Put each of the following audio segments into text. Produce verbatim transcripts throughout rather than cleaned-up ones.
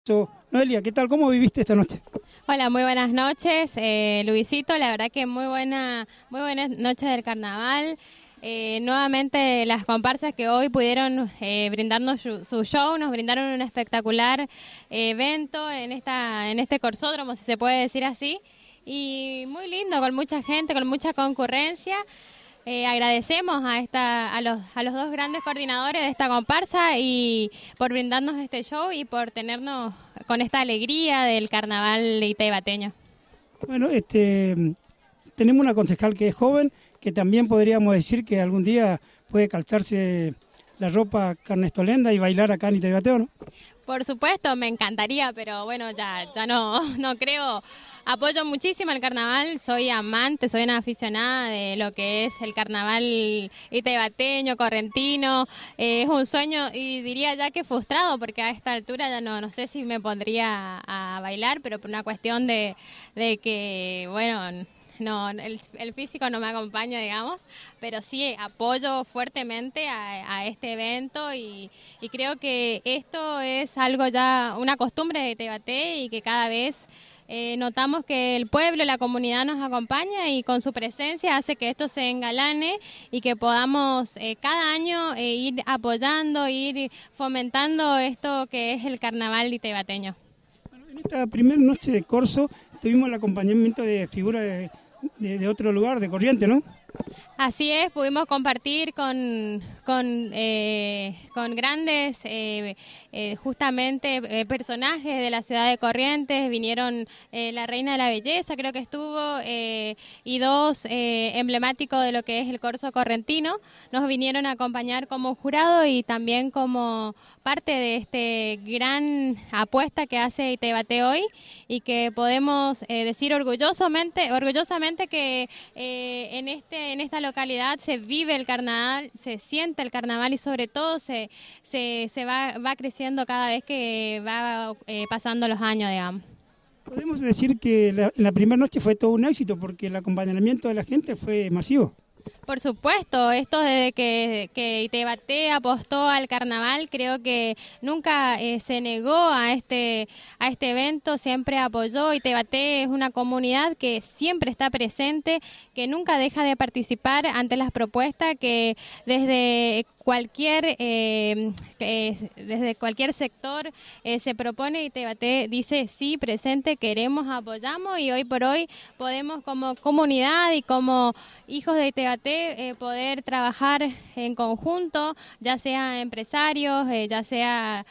So, Noelia, ¿qué tal? ¿Cómo viviste esta noche? Hola, muy buenas noches, eh, Luisito. La verdad que muy buena, muy buenas noches del carnaval. Eh, nuevamente las comparsas que hoy pudieron eh, brindarnos su, su show, nos brindaron un espectacular eh, evento en esta, en este corsódromo, si se puede decir así, y muy lindo, con mucha gente, con mucha concurrencia. Eh, agradecemos a esta, a los, a los dos grandes coordinadores de esta comparsa y por brindarnos este show y por tenernos con esta alegría del carnaval itaibateño. Bueno, este, tenemos una concejal que es joven, que también podríamos decir que algún día puede calzarse la ropa carnestolenda y bailar acá en Itaibateo, ¿no? Por supuesto, me encantaría, pero bueno, ya, ya no, no creo. Apoyo muchísimo el carnaval, soy amante, soy una aficionada de lo que es el carnaval itaibateño, correntino. Eh, es un sueño y diría ya que frustrado, porque a esta altura ya no, no sé si me pondría a, a bailar, pero por una cuestión de, de que, bueno, no, el, el físico no me acompaña, digamos, pero sí apoyo fuertemente a, a este evento y, y creo que esto es algo ya, una costumbre de Tebate y que cada vez eh, notamos que el pueblo, la comunidad nos acompaña y con su presencia hace que esto se engalane y que podamos eh, cada año eh, ir apoyando, ir fomentando esto que es el carnaval itebateño. Bueno, en esta primera noche de corso tuvimos el acompañamiento de figuras de, de, de otro lugar, de Corrientes, ¿no? Así es, pudimos compartir con, con, eh, con grandes, eh, eh, justamente, eh, personajes de la ciudad de Corrientes. Vinieron eh, la Reina de la Belleza, creo que estuvo, eh, y dos eh, emblemáticos de lo que es el corso correntino. Nos vinieron a acompañar como jurado y también como parte de este gran apuesta que hace Itaibate hoy y que podemos eh, decir orgullosamente, orgullosamente que eh, en este en esta localidad se vive el carnaval, se siente el carnaval y sobre todo se se, se va, va creciendo cada vez que va eh, pasando los años, digamos. Podemos decir que la, la primera noche fue todo un éxito porque el acompañamiento de la gente fue masivo. Por supuesto, esto desde que, que Itaibate apostó al carnaval, creo que nunca eh, se negó a este a este evento, siempre apoyó. Itaibate es una comunidad que siempre está presente, que nunca deja de participar ante las propuestas que desde cualquier eh, eh, desde cualquier sector eh, se propone. Itaibate dice sí, presente, queremos, apoyamos y hoy por hoy podemos como comunidad y como hijos de Itaibate eh, poder trabajar en conjunto, ya sea empresarios, eh, ya sea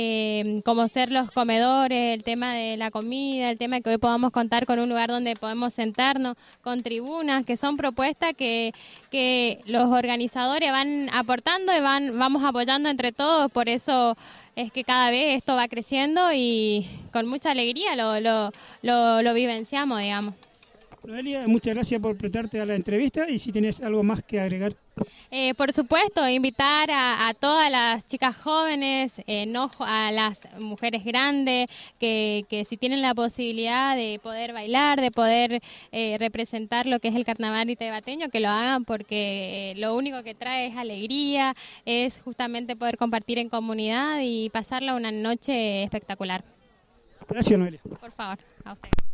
eh, como ser los comedores, el tema de la comida, el tema de que hoy podamos contar con un lugar donde podemos sentarnos, con tribunas, que son propuestas que, que los organizadores van aportando y van, vamos apoyando entre todos. Por eso es que cada vez esto va creciendo y con mucha alegría lo, lo, lo, lo vivenciamos, digamos. Noelia, muchas gracias por prestarte a la entrevista y si tienes algo más que agregar. Eh, por supuesto, invitar a, a todas las chicas jóvenes, eh, no a las mujeres grandes, que, que si tienen la posibilidad de poder bailar, de poder eh, representar lo que es el carnaval itaibateño, que lo hagan porque eh, lo único que trae es alegría, es justamente poder compartir en comunidad y pasarla una noche espectacular. Gracias, Noelia. Por favor, a usted.